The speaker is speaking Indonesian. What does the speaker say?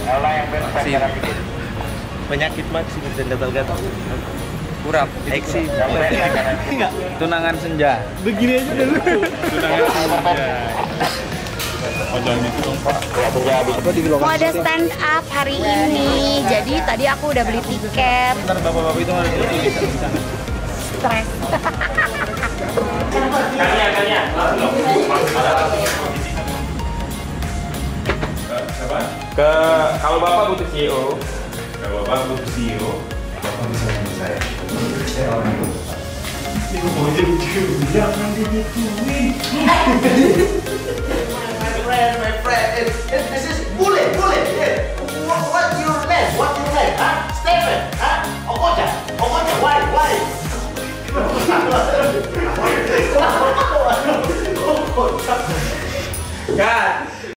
Maksim. Penyakit Maksim dan gatal-gatal. Kurap. Eksi. Enggak. Tunangan senja. Begini aja dulu. Tunangan senja. Oh jangan gitu dong Pak. Mau ada stand up hari ini. Jadi tadi aku udah beli tiket. Ntar bapak-bapak itu harus di sana. Stres. Kalau Bapak butuh CEO, Kalau Bapak butuh CEO, Bapak bisa bantu saya. Saya orang itu. Ini mau jadi jangan digituin. My friend, this is bullet. Yeah. What your name? What your name? Huh? Stephen? Huh? Okocha? Why? Kan